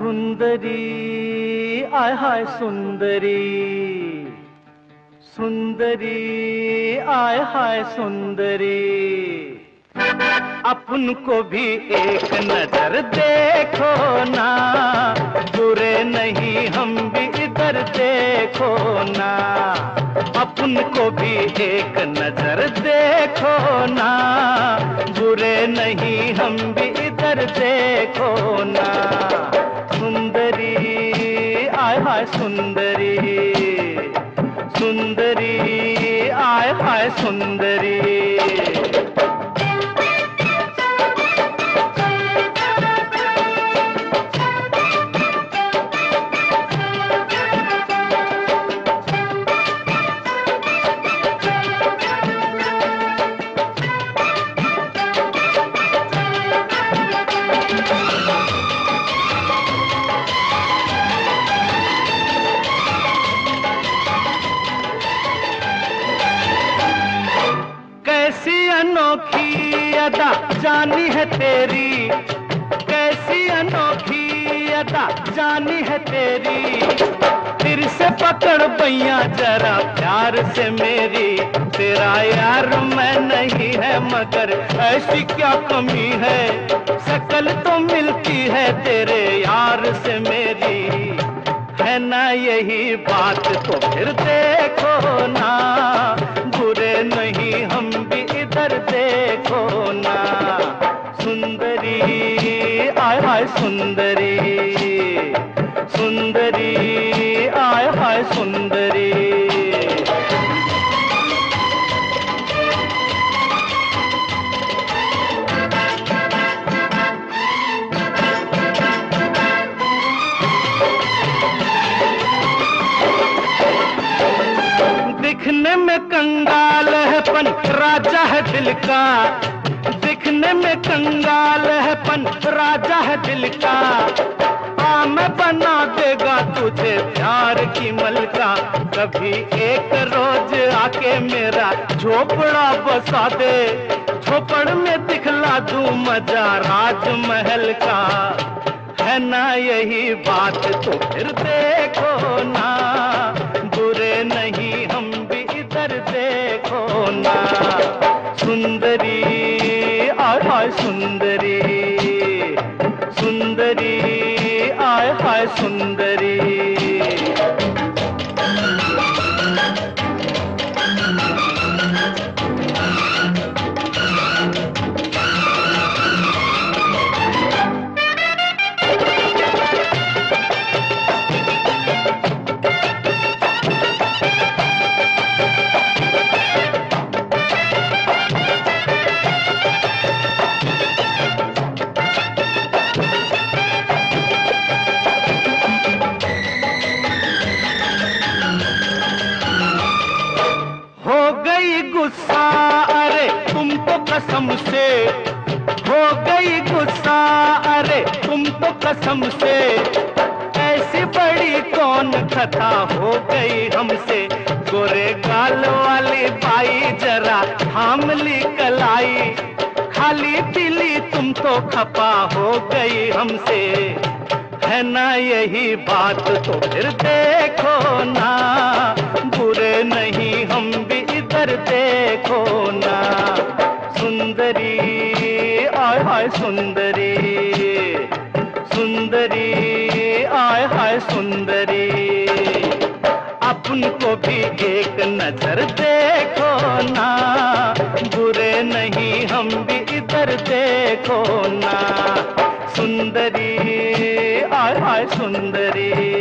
सुंदरी आय हाय सुंदरी, सुंदरी आय हाय सुंदरी, अपन को भी एक नजर देखो ना, बुरे नहीं हम भी इधर देखो ना, अपन को भी एक नजर देखो ना, बुरे नहीं हम भी इधर देखो ना। सुंदरी आय हाय सुंदरी, सुंदरी आय हाय सुंदरी। कैसी अनोखी अदा जानी है तेरी, कैसी अनोखी अदा जानी है तेरी, फिर से पकड़ बैया जरा प्यार से मेरी, तेरा यार मैं नहीं है मगर ऐसी क्या कमी है, शकल तो मिलती है तेरे यार से मेरी, है ना यही बात तो फिर देखो ना, बुरे नहीं हम भी इधर देखो ना। सुंदरी आय हाय सुंदरी, सुंदरी आय हाय सुंदरी। दिखने में कंगाल है पन राजा है दिल का, दिखने में कंगाल है पन राजा है दिल का, आ मैं बना देगा तुझे प्यार की मलका, कभी एक रोज आके मेरा झोपड़ा बसा दे, झोपड़ में दिखला दूं मजा राजमहल का, है ना यही बात तो फिर देखो ना, बुरे नहीं हम भी इधर देखो ना। सुंदरी आय हाय सुंदरी, सुंदरी आय हाय सुंदरी। गुस्सा अरे तुम तो कसम से, हो गई गुस्सा अरे तुम तो कसम से, ऐसी बड़ी कौन खता हो गई हमसे, गोरे गाल वाली बाई जरा थाम ली कलाई, खाली पीली तुम तो खपा हो गई हमसे, है ना यही बात तो फिर देखो ना, बुरे नहीं हम भी इधर देखो ना। सुंदरी आय हाय सुंदरी, सुंदरी आय हाय सुंदरी, अपन को भी एक नजर देखो ना, बुरे नहीं हम भी इधर देखो ना। सुंदरी आय हाय सुंदरी।